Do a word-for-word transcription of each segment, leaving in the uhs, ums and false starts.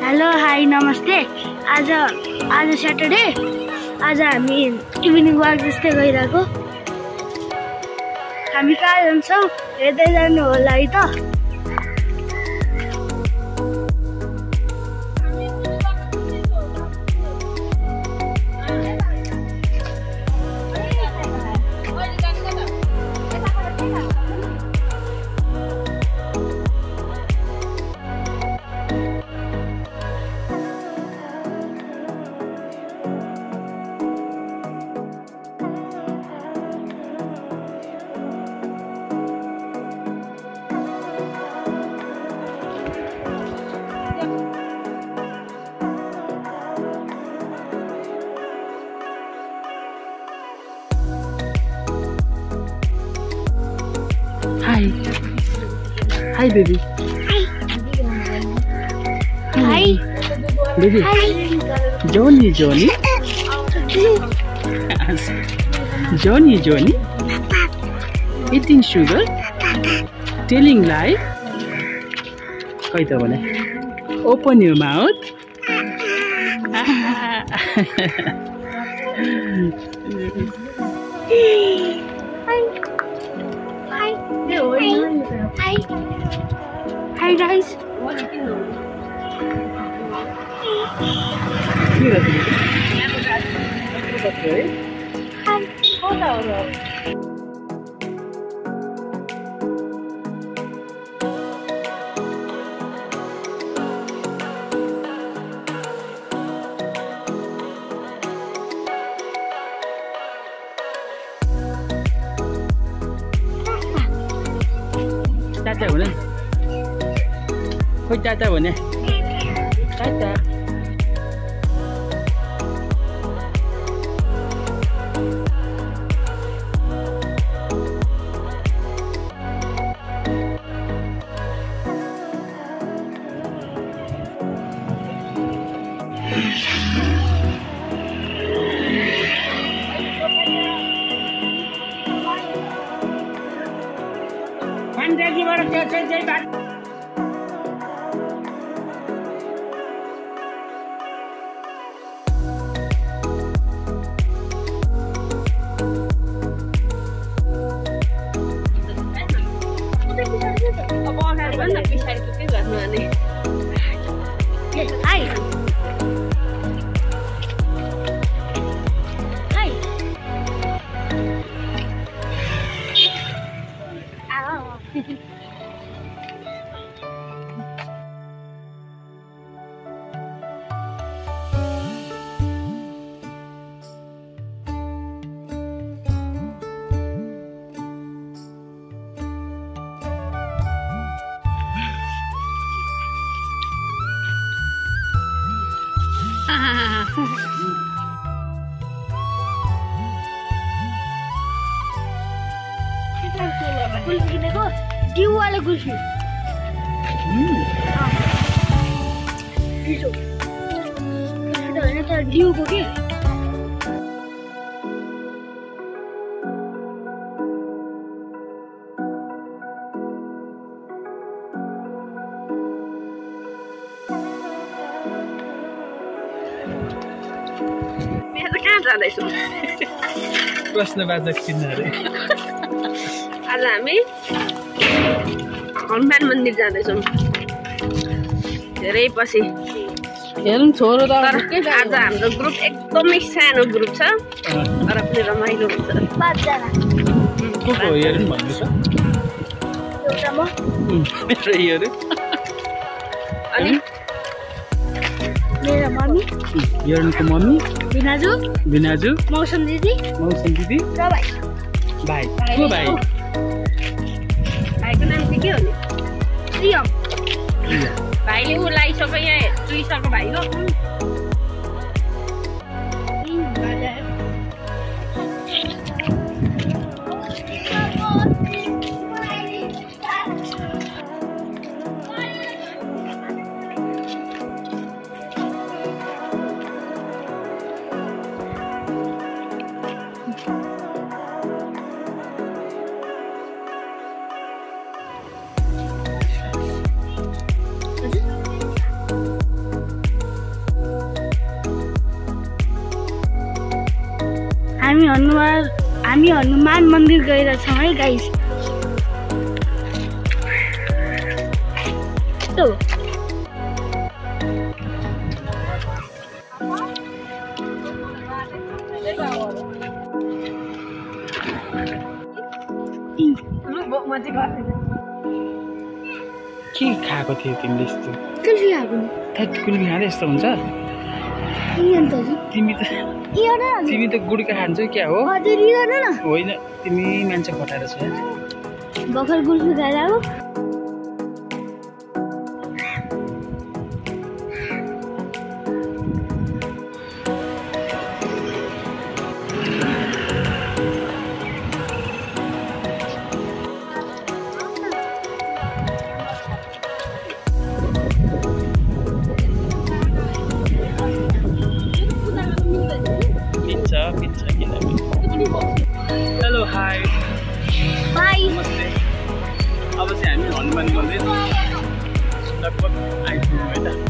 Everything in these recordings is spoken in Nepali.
हेलो हाई नमस्ते। आज आज सैटरडे, आज हामी इभिनिङ वाक जस्तै गइरहेको। हामी कहाँ जान्छौँ हेर्दै जानु होला है त। Hi. Hi, baby. Hi. Hi. Baby. Hi. Johnny, Johnny. Johnny, Johnny. Eating sugar. Telling lie. Kaita bole. Open your mouth. Hi. Hi guys. Tata भने खोइ टाटा भने Tata Mandir Balkot. Hi. Hi. Kulfi देखो, ड्यू वाले कुल्फी। कुल्फी तो है ना, तो ड्यू को के प्रश्नवाचक चिन्हहरु। आज हामी हनुमान मन्दिर जाँदैछौँ। धेरै पछि हेर्नु छोरो त आज हाम्रो ग्रुप एकदमै सानो ग्रुप छ, तर पनि रमाइलो हुन्छ। पाँच जना। को को हेर्नु भन्नु छ? एउटा म, मेरो हेर्नु। अनि मेरो मम्मी, हेर्नुको मम्मी, बिनाजु, बिनाजु, मौसम दिदी, मौसम दिदी, र भाइ। भाइ। को भाइ? भाइको नाम चाहिँ के हो नि? प्रियम। भाइले ऊ लगाइसक्यो, यहाँ चुइसक्यो भाइको। हनुमान हामी हनुमान मन्दिर गइरहेछौँ है गाइस। तो के खाएको थियो तिमीले यस्तो? कुल्फी खाएको नि। थैट कुल्फी खाँदै यस्तो हुन्छ? इयन त जी तिमी त इयन न तिमी त गुड्का खान्छौ क्या हो? हजुर इयन न होइन तिमी मान्छे फटाएर छौ यार। भर्खर कुल्फी खाएर आऊ। Hello hi bye. नमस्ते। अब चाहिँ हामी हनुमान मन्दिर लगभग आइपुग्यौँ है त।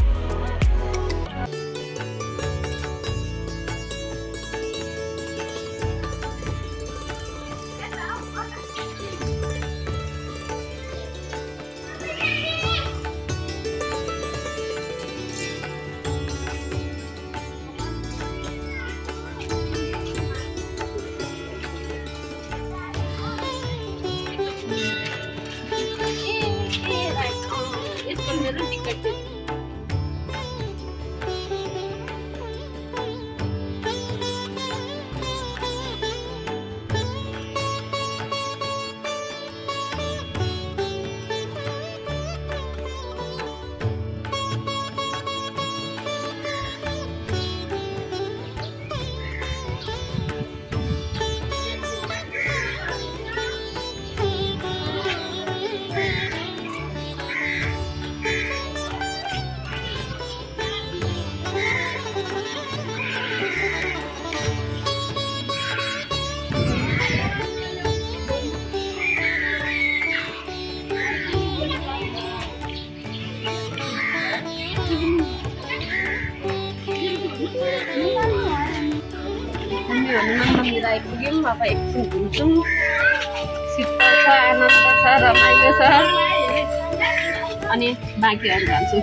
हनुमान मन्दिर आइपुग्यौँ। अब एकछिन घुम्छौँ। शीतल छ, आनन्द छ, रमाइलो छ। अनि बाँकीहरू जान्छु।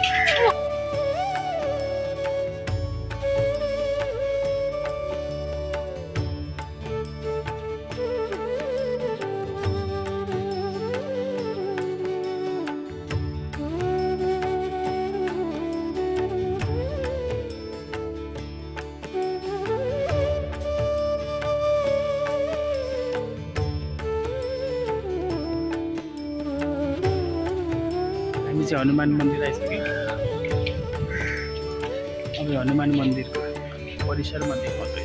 हामी चाहिँ हनुमान मन्दिर आइसक्यौँ। अब हनुमान मन्दिरको परिसरमा देखाउँदैछ।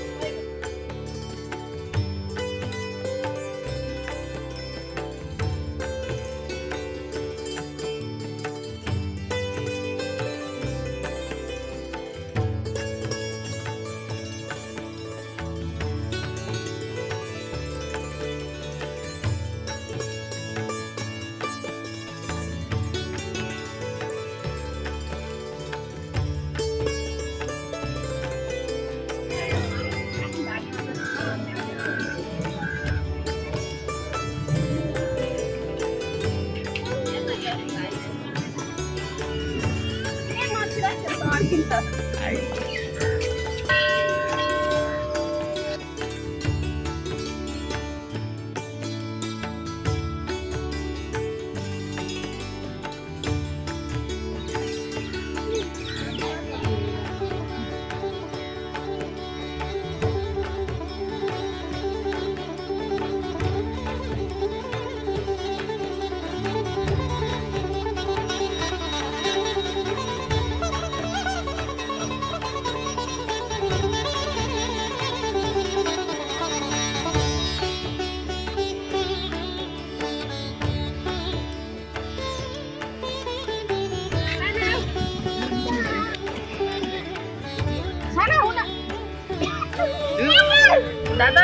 दादा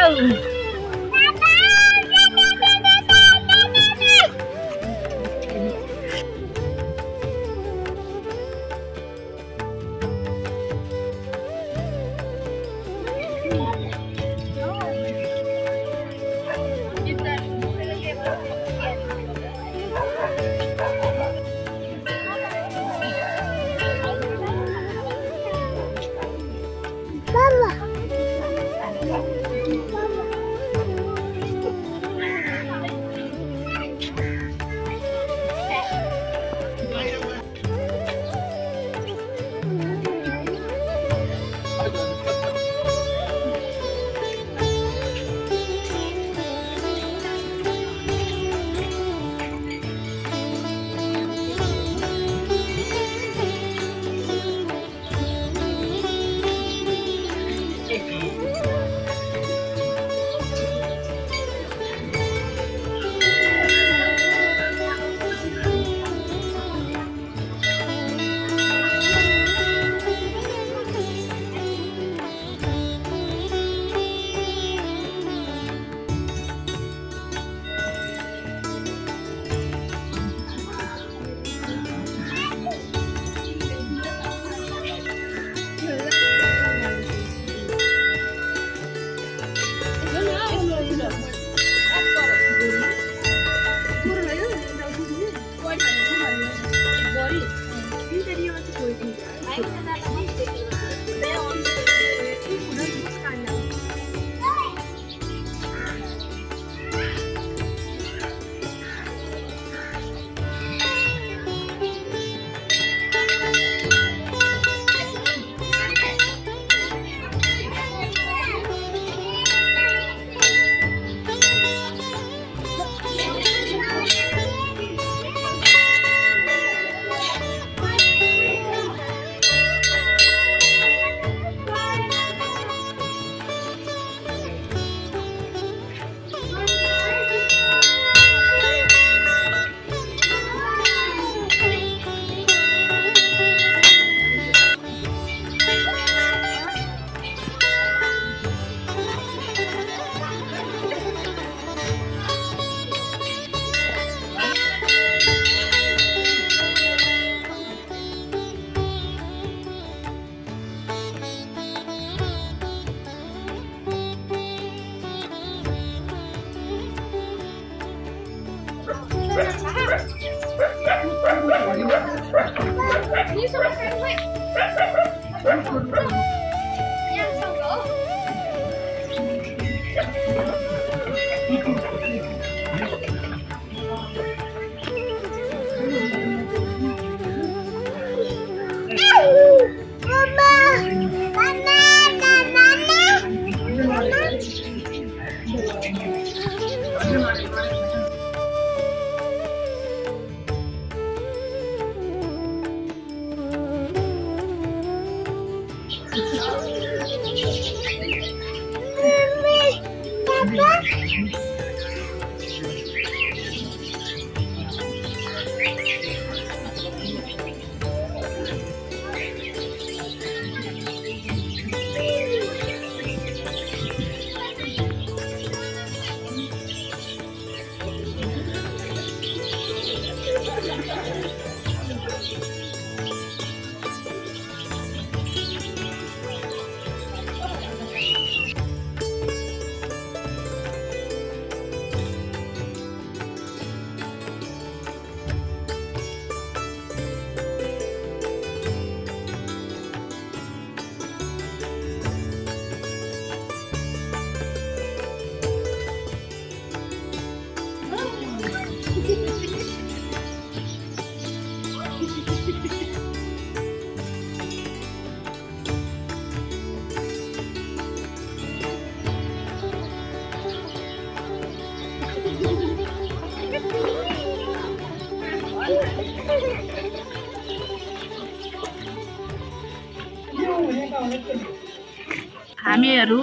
हामीहरू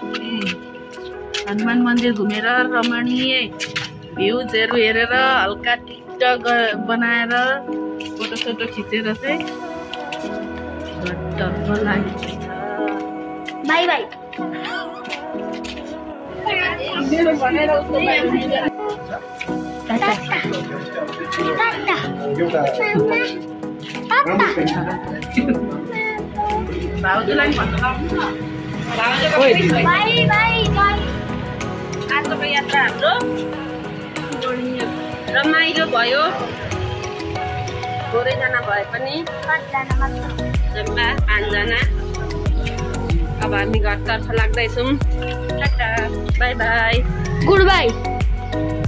हनुमान मन्दिर घुमेर रमणीय भ्यूजहरू हेरेर हल्का टिकटक बनाएर फोटो सोटो खिचेर चाहिँ घरतर्फ लागेको छ। Bye bye. मेरो भनेर उसको टाटा टाटा भाउजूलाई भन्नु लाउनु न। Bye bye bye. आजको यात्रा हाम्रो रमाइलो भयो। थोरैजना भए पनि जम्मा पाँचजना। अब हामी घरतर्फ लाग्दैछौँ। Tata bye bye. Good by.